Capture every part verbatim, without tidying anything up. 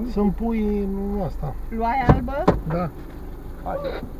Sunt pui în asta. Luai albă? Da. Hai.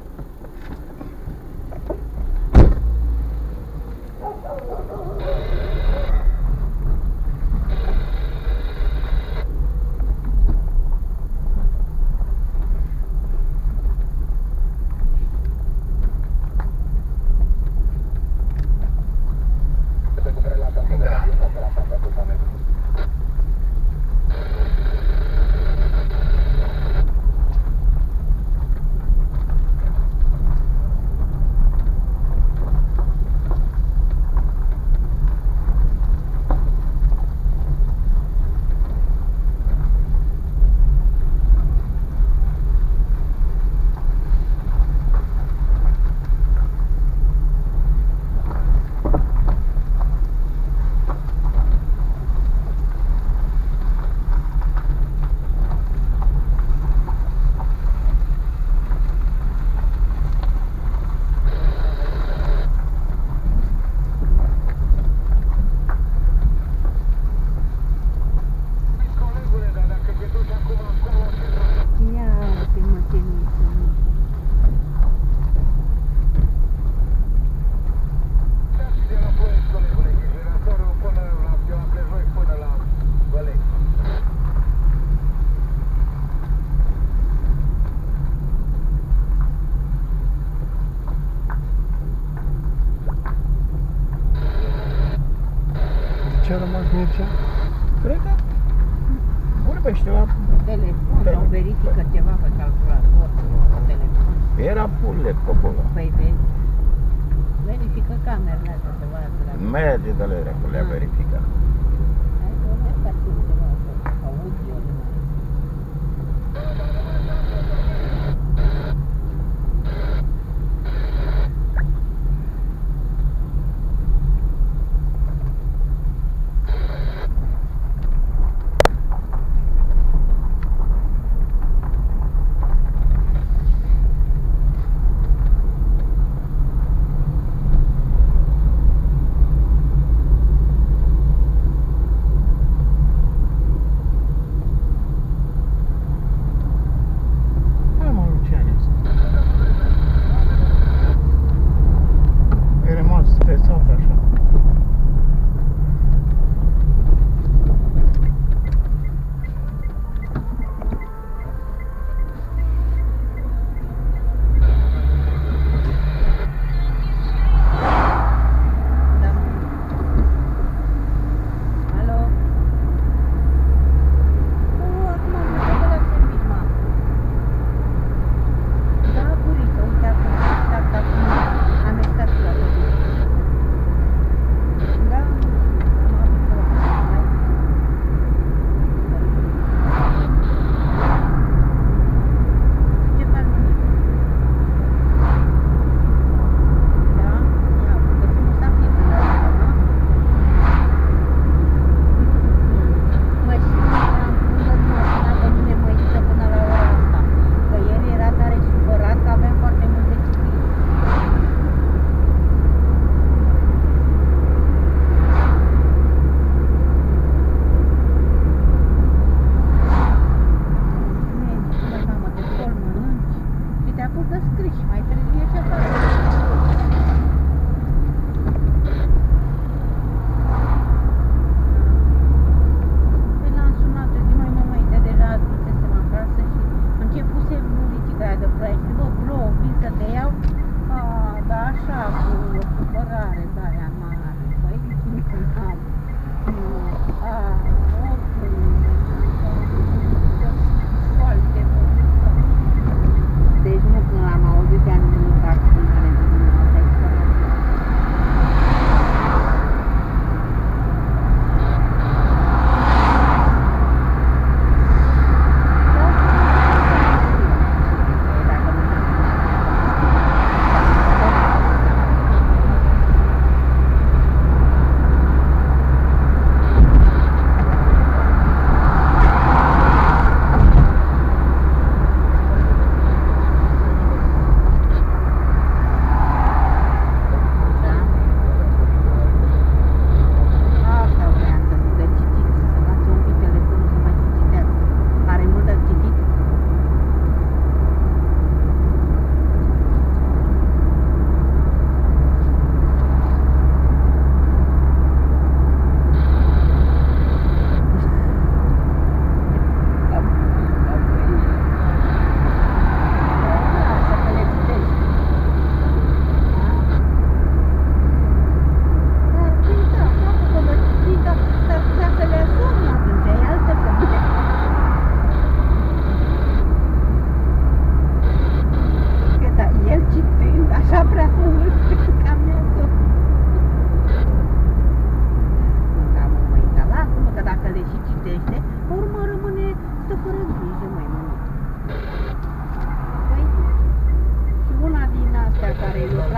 Ce a rămas Mircea? Cred că vorbește la Telefon, Da. sau verifică ceva pe calculator, pe telefon. Era bullet pe acolo. Păi vezi, verifică camerele astea să vadă la... Merge de lere cu le-a verificat. Hai să vezi ca tu ceva acolo, audio.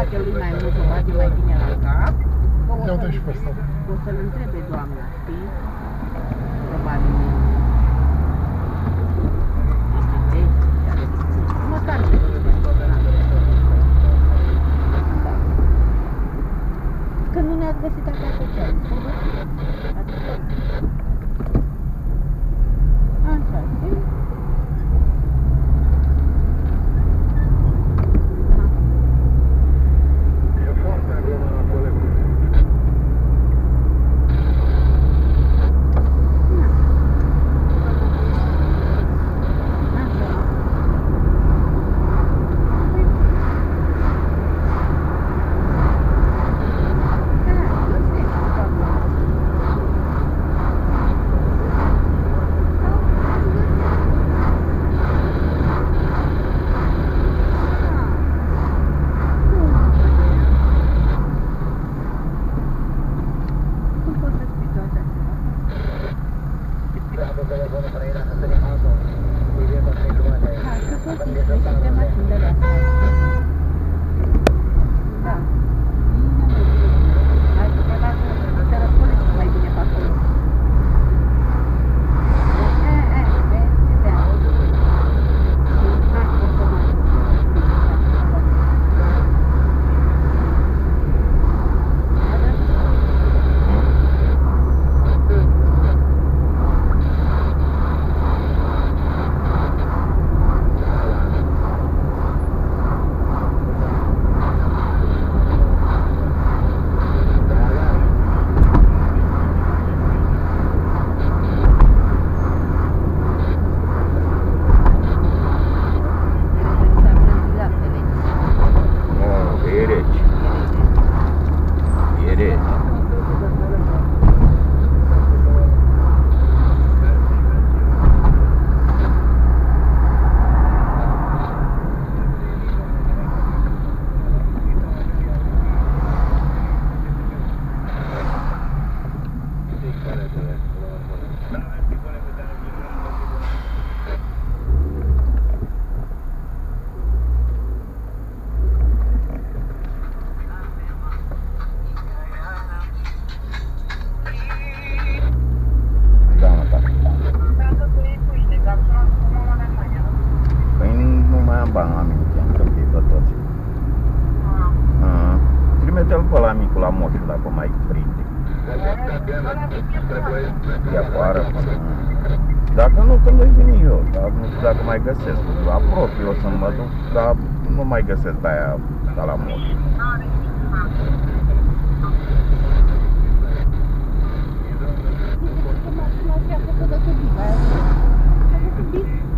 bate lui mai mult, o bate mai bine la cap, că o Ia uite să-l- și pe ăsta. o să-l întrebe doamna, știi? Probabil. Este ce? Măcar să știi. Da. Că nu ne-ați găsit acasă ce? Așa, știi? Trimite-l pe ăla micul la moșul, dacă mai prinde. E afară. Dacă nu, când voi veni eu, dar nu știu dacă mai găsesc. Aproape o să mă duc, dar nu mai găsesc pe aia ca la moș. Mașina și-a făcut de cu biba aia. A făcut bine.